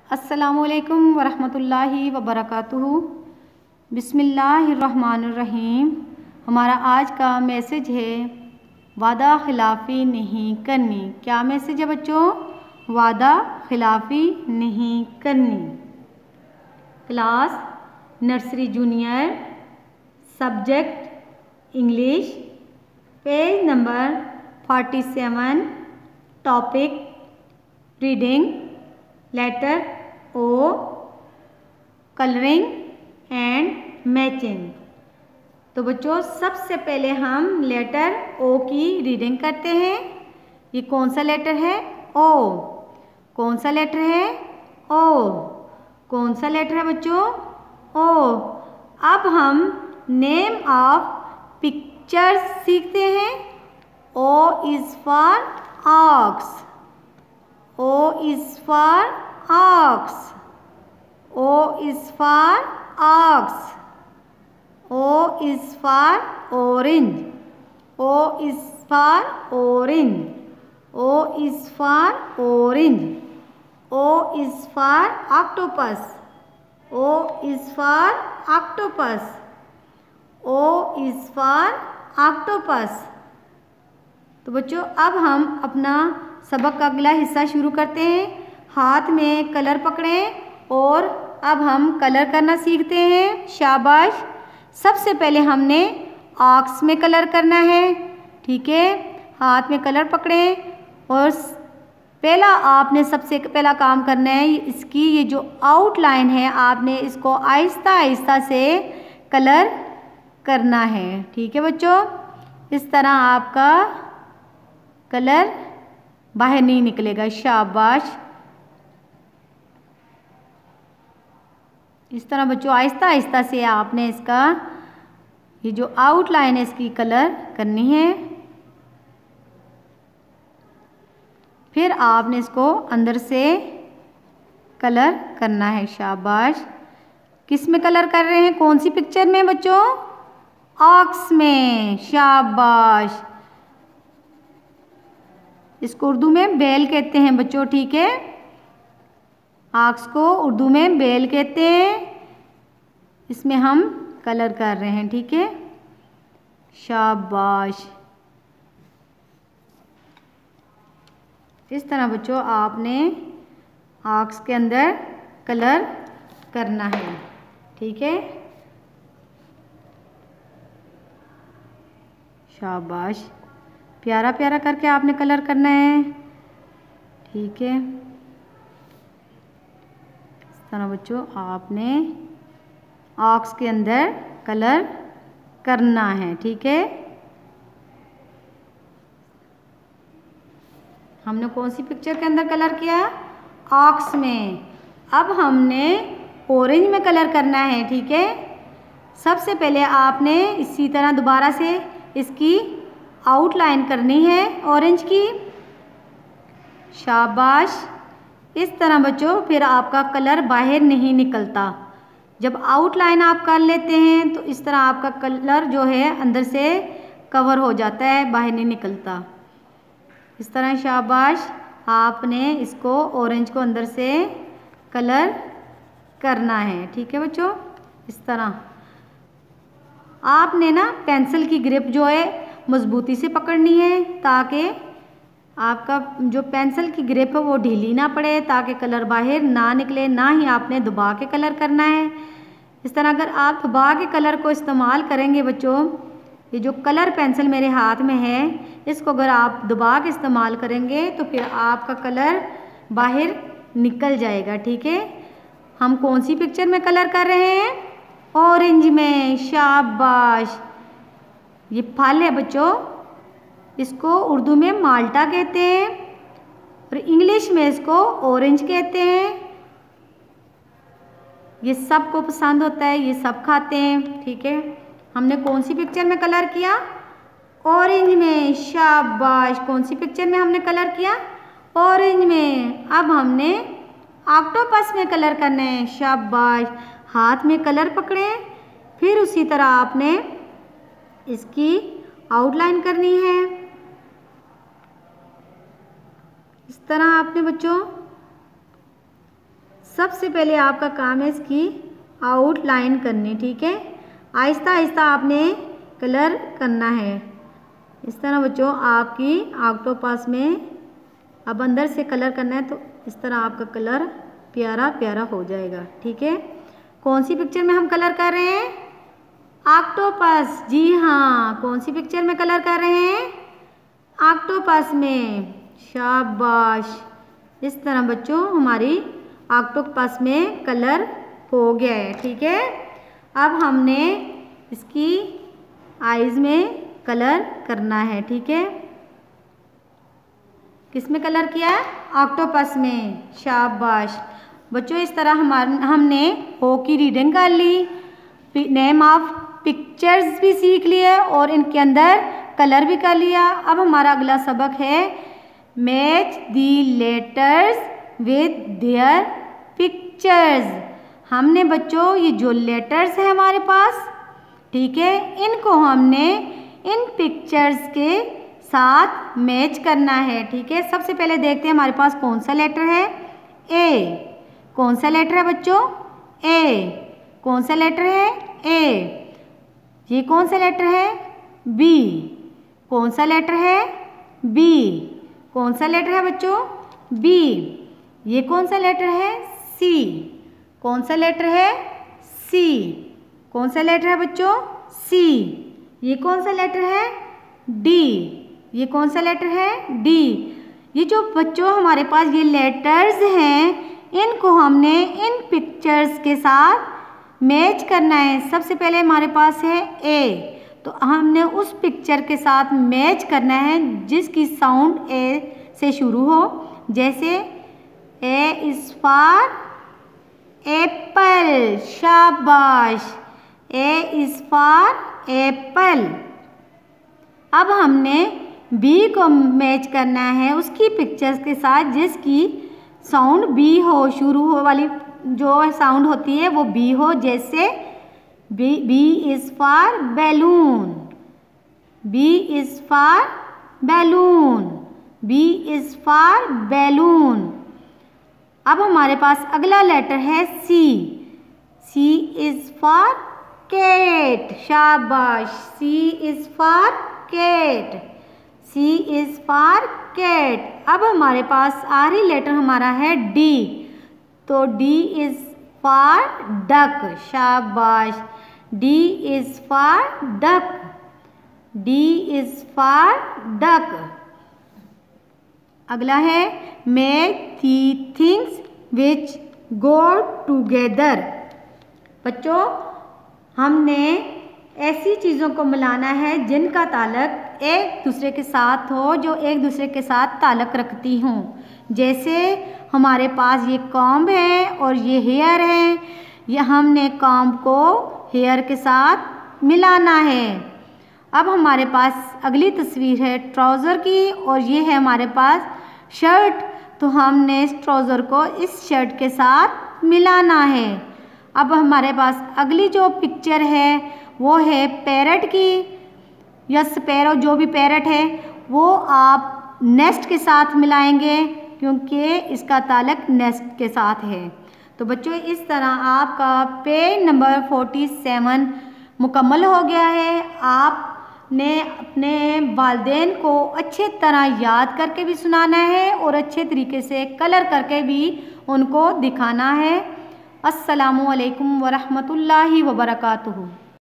अस्सलामुअलैकुम वरहमतुल्लाहि वबरकातुहू। बिस्मिल्लाहिर्रहमानिर्रहीम। हमारा आज का मैसेज है वादा खिलाफ़ी नहीं करनी। क्या मैसेज है बच्चों? वादा खिलाफ़ी नहीं करनी। Class nursery junior, subject English, page number 47, topic reading, letter O, colouring and matching. तो बच्चों सबसे पहले हम लेटर ओ की रीडिंग करते हैं। ये कौन सा लेटर है? ओ। कौन सा लेटर है? ओ। कौन सा लेटर है बच्चों? ओ। अब हम नेम ऑफ पिक्चर्स सीखते हैं। O is for ox. O is for ox. O is for ox. O is for orange. O is for orange. O is for orange. O is for octopus. O is for octopus. O is for octopus. तो बच्चों अब हम अपना सबक का अगला हिस्सा शुरू करते हैं। हाथ में कलर पकड़ें और अब हम कलर करना सीखते हैं। शाबाश। सबसे पहले हमने ऑक्स में कलर करना है। ठीक है, हाथ में कलर पकड़ें और पहला आपने सबसे पहला काम करना है, इसकी ये जो आउटलाइन है आपने इसको आहिस्ता आहिस्ता से कलर करना है। ठीक है बच्चों, इस तरह आपका कलर बाहर नहीं निकलेगा। शाबाश। इस तरह बच्चों आहिस्ता आहिस्ता से आपने इसका ये जो आउटलाइन है इसकी कलर करनी है। फिर आपने इसको अंदर से कलर करना है। शाबाश। किस में कलर कर रहे हैं? कौन सी पिक्चर में बच्चों? ऑक्स में। शाबाश। इसको उर्दू में बैल कहते हैं बच्चों। ठीक है, ऑक्स को उर्दू में बैल कहते हैं। इसमें हम कलर कर रहे हैं। ठीक है, शाबाश। इस तरह बच्चों आपने ऑक्स के अंदर कलर करना है। ठीक है, शाबाश। प्यारा प्यारा करके आपने कलर करना है। ठीक है, इस तरह बच्चों आपने ऑक्स के अंदर कलर करना है। ठीक है, हमने कौन सी पिक्चर के अंदर कलर किया? ऑक्स में। अब हमने ऑरेंज में कलर करना है। ठीक है, सबसे पहले आपने इसी तरह दोबारा से इसकी आउटलाइन करनी है ऑरेंज की। शाबाश। इस तरह बच्चों फिर आपका कलर बाहर नहीं निकलता। जब आउटलाइन आप कर लेते हैं तो इस तरह आपका कलर जो है अंदर से कवर हो जाता है, बाहर नहीं निकलता। इस तरह शाबाश आपने इसको ऑरेंज को अंदर से कलर करना है। ठीक है बच्चों, इस तरह आपने ना पेंसिल की ग्रिप जो है मजबूती से पकड़नी है ताकि आपका जो पेंसिल की ग्रिप है वो ढीली ना पड़े, ताकि कलर बाहर ना निकले। ना ही आपने दबा के कलर करना है। इस तरह अगर आप दबा के कलर को इस्तेमाल करेंगे बच्चों, ये जो कलर पेंसिल मेरे हाथ में है इसको अगर आप दबा के इस्तेमाल करेंगे तो फिर आपका कलर बाहर निकल जाएगा। ठीक है, हम कौन सी पिक्चर में कलर कर रहे हैं? ऑरेंज में। शाबाश। ये फल है बच्चों, इसको उर्दू में माल्टा कहते हैं और इंग्लिश में इसको ऑरेंज कहते हैं। ये सबको पसंद होता है, ये सब खाते हैं। ठीक है, हमने कौन सी पिक्चर में कलर किया? ऑरेंज में। शाबाश। कौन सी पिक्चर में हमने कलर किया? ऑरेंज में। अब हमने ऑक्टोपस में कलर करना है। शाबाश। हाथ में कलर पकड़ें, फिर उसी तरह आपने इसकी आउटलाइन करनी है। इस तरह आपने बच्चों सबसे पहले आपका काम है इसकी आउटलाइन करनी, ठीक है। आहिस्ता आहिस्ता आपने कलर करना है। इस तरह बच्चों आपकी ऑक्टोपस में अब अंदर से कलर करना है, तो इस तरह आपका कलर प्यारा प्यारा हो जाएगा, ठीक है। कौन सी पिक्चर में हम कलर कर रहे हैं? ऑक्टोपस। जी हाँ, कौन सी पिक्चर में कलर कर रहे हैं? ऑक्टोपस में। शाबाश। इस तरह बच्चों हमारी ऑक्टोपस में कलर हो गया है, ठीक है। अब हमने इसकी आईज में कलर करना है, ठीक है। किस में कलर किया? ऑक्टोपस में। शाबाश बच्चों। इस तरह हमने ओ की रीडिंग कर ली, नेम ऑफ पिक्चर्स भी सीख लिए और इनके अंदर कलर भी कर लिया। अब हमारा अगला सबक है match the letters with their pictures. हमने बच्चों ये जो लेटर्स हैं हमारे पास, ठीक है, इनको हमने इन पिक्चर्स के साथ मैच करना है, ठीक है। सबसे पहले देखते हैं हमारे पास कौन सा लेटर है। ए। कौन सा लेटर है बच्चों? ए। कौन सा लेटर है? ए। ये कौन सा लेटर है? बी। कौन सा लेटर है? बी। कौन सा लेटर है बच्चों? बी। ये कौन सा लेटर है? सी। कौन सा लेटर है? सी। कौन सा लेटर है बच्चों? सी। ये कौन सा लेटर है? डी। ये कौन सा लेटर है? डी। ये जो बच्चों हमारे पास ये लेटर्स हैं, इनको हमने इन पिक्चर्स के साथ मैच करना है। सबसे पहले हमारे पास है ए, तो हमने उस पिक्चर के साथ मैच करना है जिसकी साउंड ए से शुरू हो। जैसे ए इज़ फॉर एप्पल। शाबाश। A is for apple. अब हमने बी को मैच करना है उसकी पिक्चर्स के साथ जिसकी साउंड बी हो, शुरू हो वाली जो साउंड होती है वो बी हो। जैसे B is for balloon. B is for balloon. B is for balloon. अब हमारे पास अगला लेटर है C. C is for cat. शाबाश। C is for cat. C is for cat. अब हमारे पास आखिरी लेटर हमारा है डी, तो डी इज़ फॉर डक। शाबाश। D is for duck. D is for duck. अगला है match the things which go together. बच्चों हमने ऐसी चीज़ों को मिलाना है जिनका ताल्लुक एक दूसरे के साथ हो, जो एक दूसरे के साथ ताल्लुक रखती हों। जैसे हमारे पास ये कॉम्ब है और ये हेयर है, ये हमने कॉम्ब को हेयर के साथ मिलाना है। अब हमारे पास अगली तस्वीर है ट्राउज़र की और ये है हमारे पास शर्ट, तो हमने इस ट्राउज़र को इस शर्ट के साथ मिलाना है। अब हमारे पास अगली जो पिक्चर है वो है पैरट की या स्पैरो, जो भी पैरट है वो आप नेस्ट के साथ मिलाएंगे क्योंकि इसका ताल्लुक नेस्ट के साथ है। तो बच्चों इस तरह आपका पेज नंबर 47 मुकम्मल हो गया है। आपने अपने वालिदैन को अच्छे तरह याद करके भी सुनाना है और अच्छे तरीके से कलर करके भी उनको दिखाना है। अस्सलामु अलैकुम वरहमतुल्लाहि वबरकातुहू।